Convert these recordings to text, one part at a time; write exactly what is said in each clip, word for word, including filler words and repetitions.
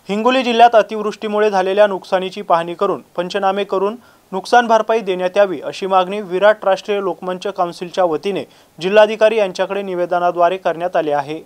हिंगोली जिल्ह्यात अतिवृष्टीमुळे झालेल्या नुकसानीची पाहणी करून पंचनामे करून नुकसान भरपाई देण्यात यावी अशी मागणी विराट राष्ट्रीय लोकमंच काउन्सिलच्या वतीने जिल्हाधिकारी यांच्याकडे निवेदनाद्वारे करण्यात आले आहे।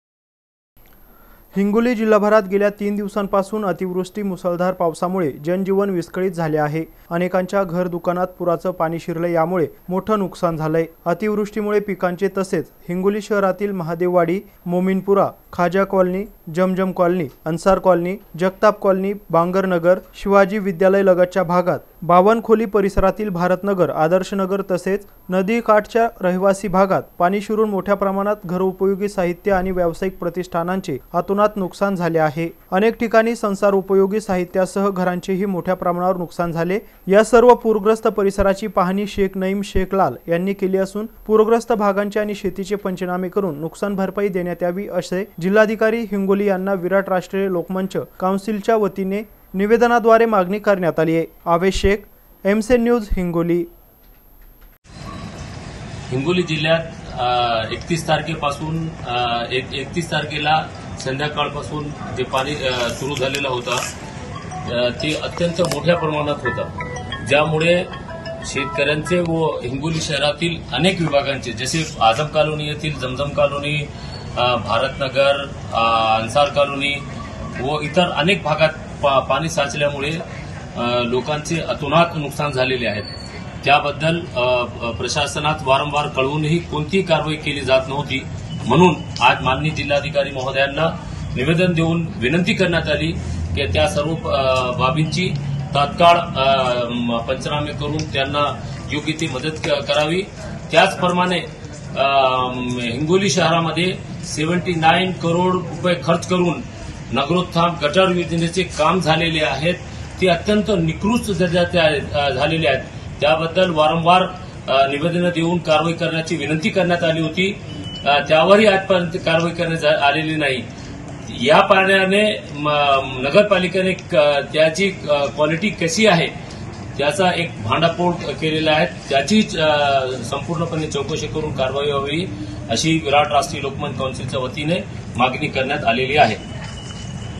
हिंगोली जिल्हाभरात गेल्या तीन दिवसांपासून अतिवृष्टी मुसळधार पावसामुळे जनजीवन विस्कळीत झाले आहे। अनेकांच्या घर दुकानात पुराचं पाणी शिरले, यामुळे मोठं नुकसान झालंय। अतिवृष्टीमुळे पिकांचे तसेच हिंगोली शहरातील Mahadevwadi, Mominpura, Khaja colony, Zamzam colony, Ansar colony, Jagtap colony, Bangarnagar, Shivaji Vidyalaya लगतच्या भागात, बावन खोली परिसरातील भारतनगर, आदर्शनगर तसेच नदी काठच्या रहिवासी भागात पाणी शिरून मोठ्या प्रमाणात घरोपयोगी साहित्य आणि व्यावसायिक प्रतिष्ठानांचे अतोनात नुकसान झाले आहे। अनेक ठिकाणी संसार उपयोगी साहित्यासह घरांचेही मोठ्या प्रमाणावर नुकसान झाले। या सर्व पूरग्रस्त परिसराची पाहणी शेख नईम शेख लाल यांनी केली असून पूरग्रस्त भागांचे आणि शेतीचे पंचनामे करून नुकसान भरपाई देण्यात यावी असे जिल्हाधिकारी हिंगोली यांना विराट राष्ट्रीय लोकमंच काउन्सिलच्या वतीने निवेदनाद्वारे मागणी करण्यात आली आहे। Awesh Shaikh, MCN news, Hingoli. हिंगोली जिल्ह्यात एकतीस तारखेपासून एकतीस तारखेला संध्याकाळपासून जे पाणी सुरू झालेलं होतं ते अत्यंत मोठ्या प्रमाणात होतं, ज्यामुळे शेतकऱ्यांचे व हिंगोली शहरातील अनेक विभागांचे जसे आझम कॉलनी येथील जमजम कॉलनी, भारतनगर, अन्सार कॉलनी व इतर अनेक भागात पाणी साचल्यामुळे लोकांचे अतोनात नुकसान झालेले आहेत। त्याबद्दल प्रशासनात वारंवार कळवूनही कोणतीही कारवाई केली जात नव्हती, म्हणून आज माननीय जिल्हाधिकारी महोदयांना निवेदन देऊन विनंती करण्यात आली की त्या सर्व बाबींची तात्काळ पंचनामे करून त्यांना योग्य ती मदत करावी। त्याचप्रमाणे हिंगोली शहरामध्ये सेव्हन्टी नाईन करोड रुपये खर्च करून नगरोत्थान गटर योजनेचे काम झालेले आहेत, ते अत्यंत निकृष्ट दर्जाचे झालेले आहेत। त्याबद्दल वारंवार निवेदन देऊन कारवाई करण्याची विनंती करण्यात आली होती, त्यावरही आजपर्यंत कारवाई करण्यात आलेली नाही। या पाण्याने नगरपालिकेने त्याची क्वालिटी कशी आहे त्याचा एक भांडाफोड केलेला आहे, त्याची संपूर्णपणे चौकशी करून कारवाई व्हावी अशी विराट राष्ट्रीय लोकमंच काउन्सिलच्या वतीने मागणी करण्यात आलेली आहे।